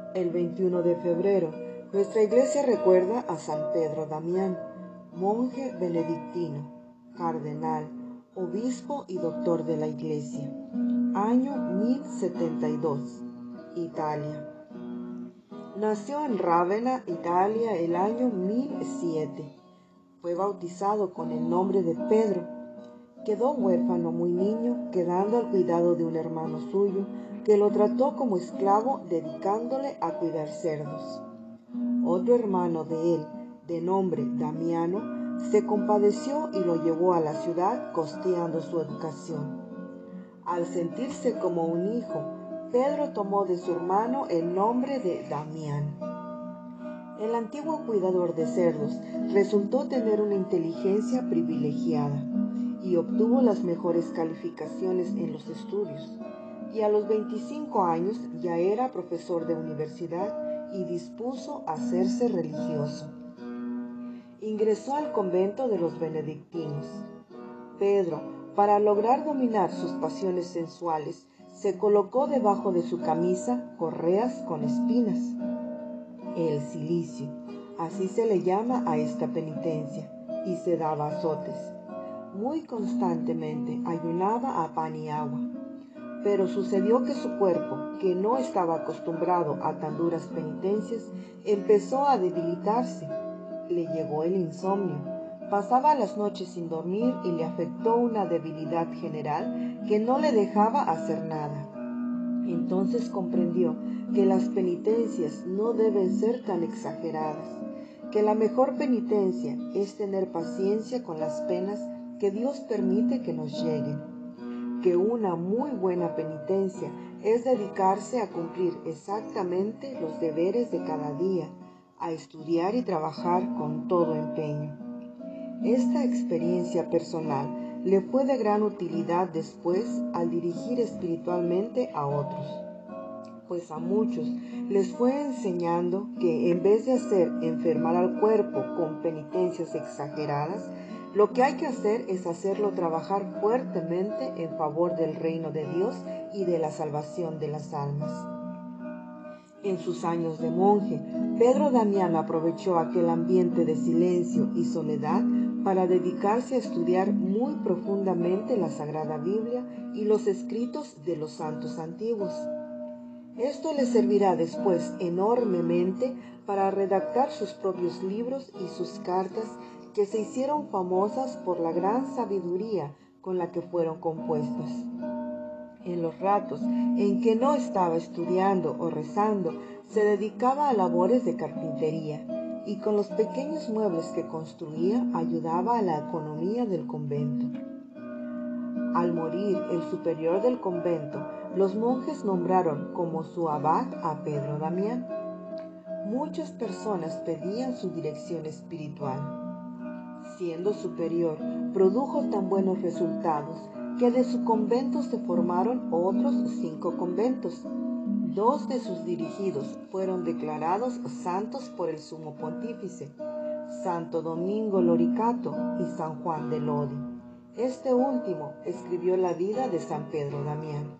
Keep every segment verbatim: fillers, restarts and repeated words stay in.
El veintiuno de febrero, nuestra iglesia recuerda a San Pedro Damián, monje benedictino, cardenal, obispo y doctor de la iglesia. Año mil setenta y dos, Italia. Nació en Rávena, Italia, el año mil siete. Fue bautizado con el nombre de Pedro. Quedó huérfano muy niño, quedando al cuidado de un hermano suyo, que lo trató como esclavo, dedicándole a cuidar cerdos. Otro hermano de él, de nombre Damiano, se compadeció y lo llevó a la ciudad, costeando su educación. Al sentirse como un hijo, Pedro tomó de su hermano el nombre de Damián. El antiguo cuidador de cerdos resultó tener una inteligencia privilegiada y obtuvo las mejores calificaciones en los estudios, y a los veinticinco años ya era profesor de universidad y dispuso a hacerse religioso. Ingresó al convento de los benedictinos. Pedro, para lograr dominar sus pasiones sensuales, se colocó debajo de su camisa correas con espinas. El cilicio, así se le llama a esta penitencia, y se daba azotes. Muy constantemente ayunaba a pan y agua. Pero sucedió que su cuerpo, que no estaba acostumbrado a tan duras penitencias, empezó a debilitarse. Le llegó el insomnio. Pasaba las noches sin dormir y le afectó una debilidad general que no le dejaba hacer nada. Entonces comprendió que las penitencias no deben ser tan exageradas, que la mejor penitencia es tener paciencia con las penas que Dios permite que nos lleguen, que una muy buena penitencia es dedicarse a cumplir exactamente los deberes de cada día, a estudiar y trabajar con todo empeño. Esta experiencia personal le fue de gran utilidad después al dirigir espiritualmente a otros, pues a muchos les fue enseñando que en vez de hacer enfermar al cuerpo con penitencias exageradas, lo que hay que hacer es hacerlo trabajar fuertemente en favor del reino de Dios y de la salvación de las almas. En sus años de monje, Pedro Damián aprovechó aquel ambiente de silencio y soledad para dedicarse a estudiar muy profundamente la Sagrada Biblia y los escritos de los santos antiguos. Esto le servirá después enormemente para redactar sus propios libros y sus cartas, que se hicieron famosas por la gran sabiduría con la que fueron compuestas. En los ratos en que no estaba estudiando o rezando, se dedicaba a labores de carpintería, y con los pequeños muebles que construía ayudaba a la economía del convento. Al morir el superior del convento, los monjes nombraron como su abad a Pedro Damián. Muchas personas pedían su dirección espiritual. Siendo superior, produjo tan buenos resultados que de su convento se formaron otros cinco conventos. Dos de sus dirigidos fueron declarados santos por el sumo pontífice, Santo Domingo Loricato y San Juan de Lodi. Este último escribió la vida de San Pedro Damián.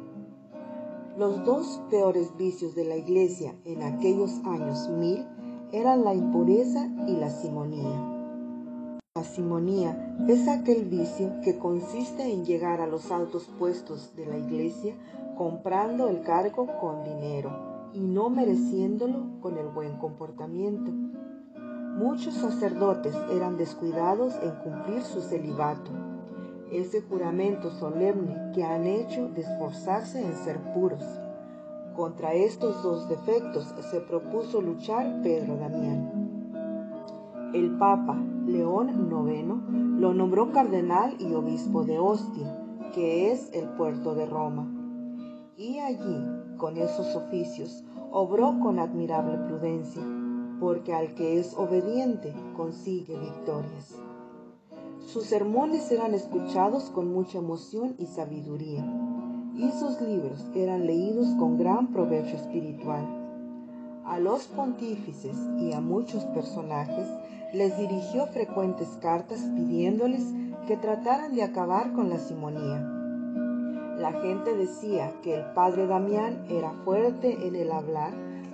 Los dos peores vicios de la iglesia en aquellos años mil eran la impureza y la simonía. La simonía es aquel vicio que consiste en llegar a los altos puestos de la iglesia comprando el cargo con dinero y no mereciéndolo con el buen comportamiento. Muchos sacerdotes eran descuidados en cumplir su celibato, ese juramento solemne que han hecho de esforzarse en ser puros. Contra estos dos defectos se propuso luchar Pedro Damián. El Papa León noveno lo nombró cardenal y obispo de Ostia, que es el puerto de Roma. Y allí, con esos oficios, obró con admirable prudencia, porque al que es obediente consigue victorias. Sus sermones eran escuchados con mucha emoción y sabiduría, y sus libros eran leídos con gran provecho espiritual. A los pontífices y a muchos personajes les dirigió frecuentes cartas pidiéndoles que trataran de acabar con la simonía. La gente decía que el padre Damián era fuerte en el hablar,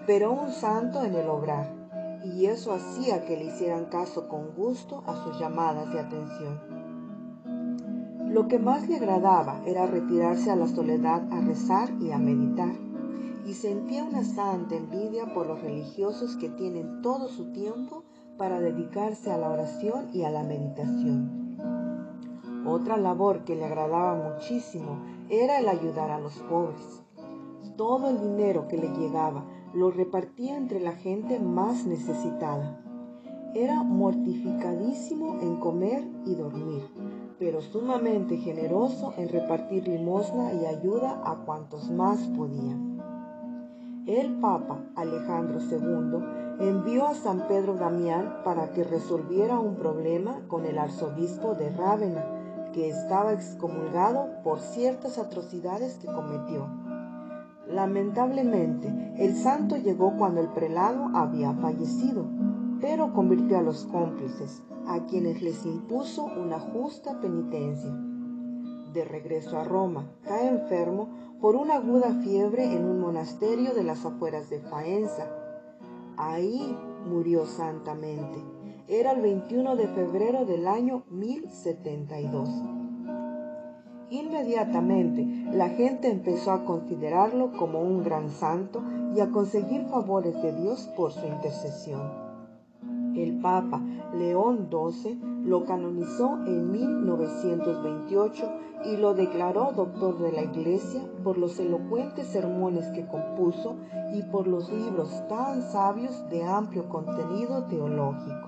pero un santo en el obrar, y eso hacía que le hicieran caso con gusto a sus llamadas de atención. Lo que más le agradaba era retirarse a la soledad a rezar y a meditar, y sentía una santa envidia por los religiosos que tienen todo su tiempo para dedicarse a la oración y a la meditación. Otra labor que le agradaba muchísimo era el ayudar a los pobres. Todo el dinero que le llegaba lo repartía entre la gente más necesitada. Era mortificadísimo en comer y dormir, pero sumamente generoso en repartir limosna y ayuda a cuantos más podían. El Papa Alejandro segundo envió a San Pedro Damián para que resolviera un problema con el arzobispo de Rávena, que estaba excomulgado por ciertas atrocidades que cometió. Lamentablemente, el santo llegó cuando el prelado había fallecido, pero convirtió a los cómplices, a quienes les impuso una justa penitencia. De regreso a Roma, cae enfermo por una aguda fiebre en un monasterio de las afueras de Faenza. Ahí murió santamente. Era el veintiuno de febrero del año mil setenta y dos. Inmediatamente la gente empezó a considerarlo como un gran santo y a conseguir favores de Dios por su intercesión. El Papa León doce lo canonizó en mil novecientos veintiocho y lo declaró doctor de la Iglesia por los elocuentes sermones que compuso y por los libros tan sabios de amplio contenido teológico.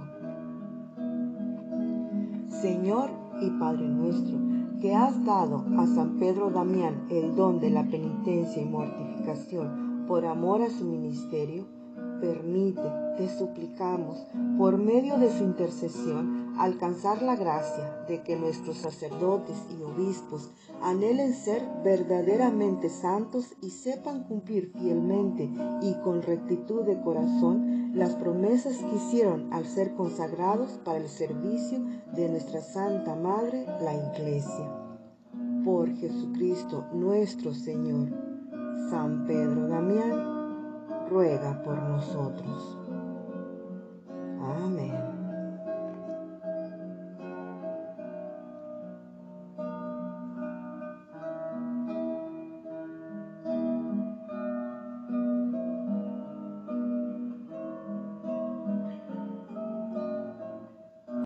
Señor y Padre nuestro, que has dado a San Pedro Damián el don de la penitencia y mortificación por amor a su ministerio, permite, te suplicamos, por medio de su intercesión, alcanzar la gracia de que nuestros sacerdotes y obispos anhelen ser verdaderamente santos y sepan cumplir fielmente y con rectitud de corazón las promesas que hicieron al ser consagrados para el servicio de nuestra Santa Madre, la Iglesia. Por Jesucristo nuestro Señor. San Pedro Damián, ruega por nosotros. Amén.